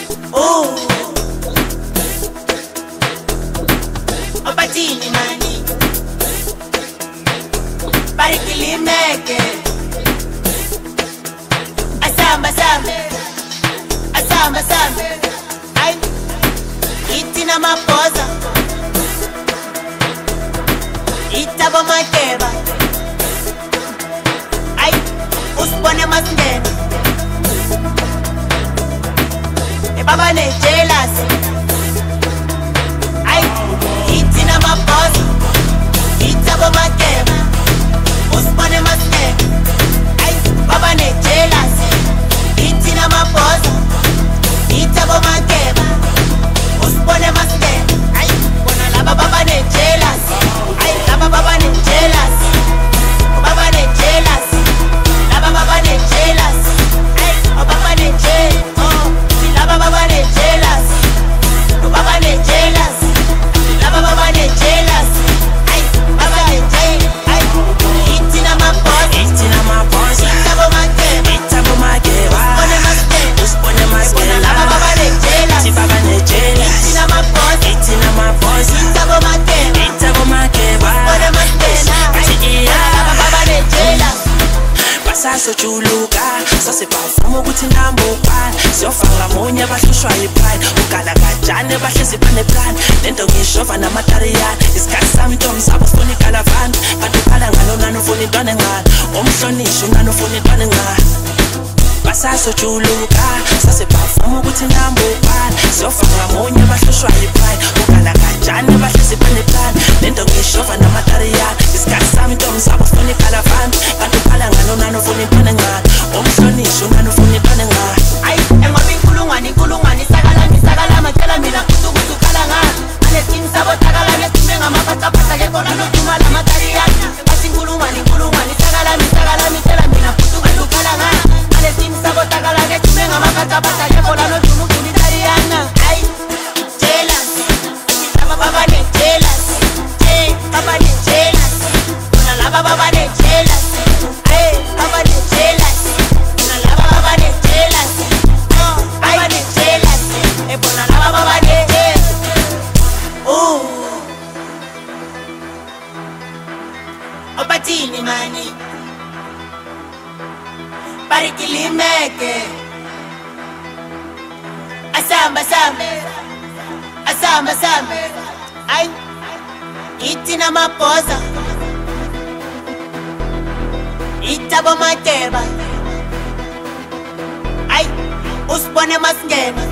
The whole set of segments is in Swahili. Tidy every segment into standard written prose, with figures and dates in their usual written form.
Oh, Opatini mani, Barikilimeke, Asamba sambe, Asamba sambe, ay, itina mapoza, itabo makeba, ay, uspone masngena. Baba ne jealous. Ay, itina maposa, itabo makeba, uspone maske. Ay, baba ne jealous. Itina maposa, itabo makeba, uspone maske. Ay, bona laba baba ne jealous. Ay, laba baba ne jealous. Baba ne jealous. Laba baba ne jealous. Ay, baba ne jealous. Baba ne jealous, Baba ne jealous, Baba ne jealous, ay, Baba ne jealous, ay, itina maposa, itabo makeba, uspone maskela, Baba ne jealous, itina maposa, itabo makeba, uspone maskela, ay, Baba ne jealous. Basaso chuluka, sase bavumo ukuthi ndambukwana siyofanga munye bahlushwa yipride ukala kajane bahlezi pane plan lento ngishova namatariyana isikhathi sami ntombi sabo ufuna ikalavani kanti ukhala ngalo nani ufuna intwana engani umhlonishwa nani ufuna intwana engani basaso chuluka, sase bavumo ukuthi ndambukwana siyofanga munye bahlushwa yipride ukala kajane bahlezi pane plan lento ngishova namatariyana isikhathi sami ntombi sabo ufuna ikalavani kanti ukhala ngalo nani ufuna intwana engani umhlonishwa nani ufuna intwana engani. Ay, engoba inkulungwane sakala matela mina kusukuthi ukhala ngani aletim sabo takala nesime ngamaphathaphatha ke kona noduma la matariyana bathi inkulungwane sakala mitela mina kusukuthi ukhala ngani aletim sabo takala nesime ngamaphathaphatha ke kona noduma ulitariyana. Ay, jealous, baba ne jealous, baba ne jealous, bona laba baba ne jealous, ay, baba ne jealous, bona laba baba ne jealous. Opatini mani, Barikilimeke, Asamba sambe, ay, itina maposa, itabo makeba, ay, uspone maskena.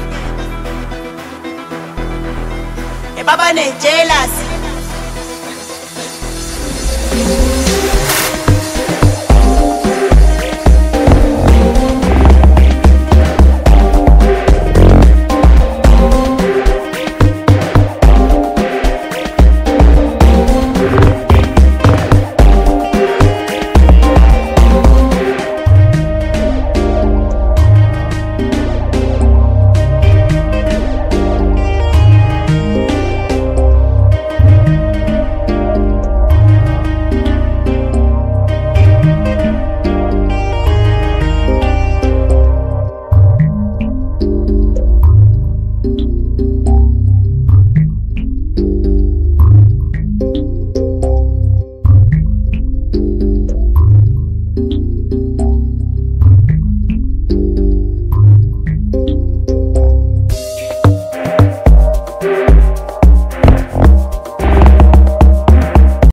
Baba ne jealous.